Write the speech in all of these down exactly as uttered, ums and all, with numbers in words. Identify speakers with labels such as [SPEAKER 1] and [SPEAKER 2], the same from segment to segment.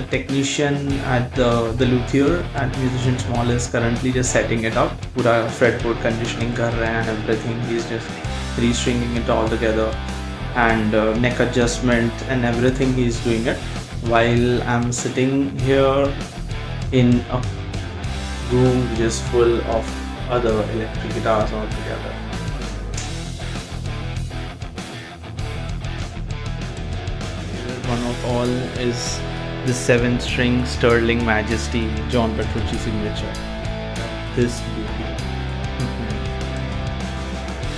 [SPEAKER 1] the technician at the the luthier at Musicians Mall is currently just setting it up. Pura fretboard conditioning kar rahe hain and everything. He's just restringing it all together, and uh, neck adjustment and everything he's doing it, while I'm sitting here in a room just full of other electric guitars all together. One of all is the seven string Sterling Majesty John Petrucci signature. This beauty.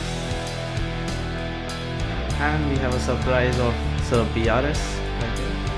[SPEAKER 1] And we have a surprise of Sir P R S right here.